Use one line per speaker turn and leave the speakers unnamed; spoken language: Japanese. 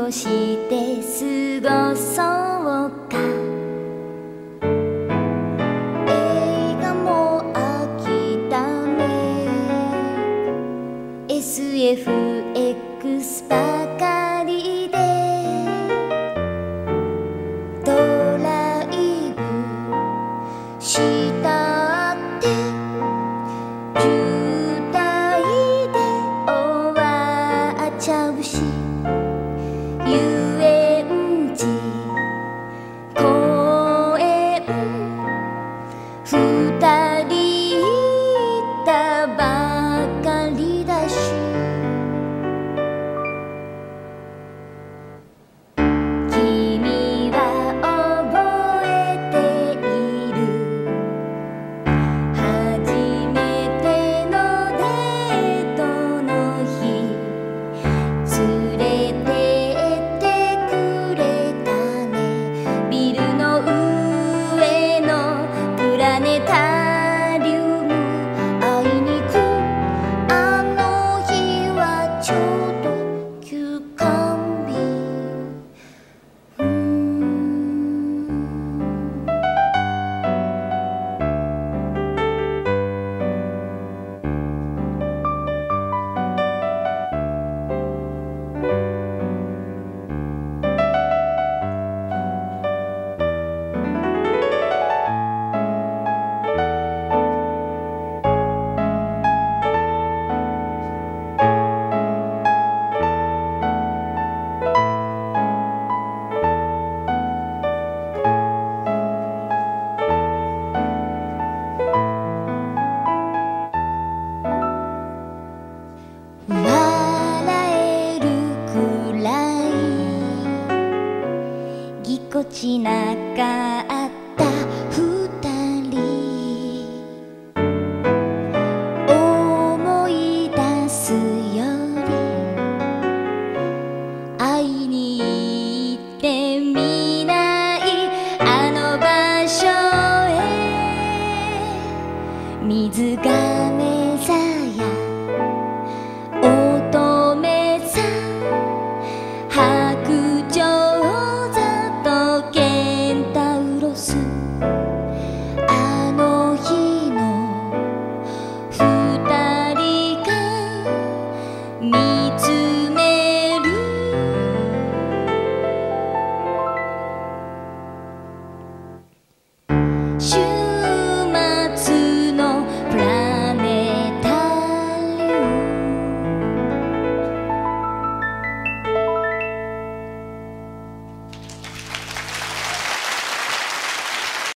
をして過ごそうか。映画も飽きたね。 SFX ばかりでドライブしたって渋滞で終わっちゃうし、遊園地公園二人行ったばかりだし、君は覚えている？初めてのデートの日連れてってくれたね。ビルの上のプラネタリウム、あいにくあの日はちょうど休館日。笑えるくらいぎこちなかった二人、思い出すより会いに行ってみない？あの場所へ水が目指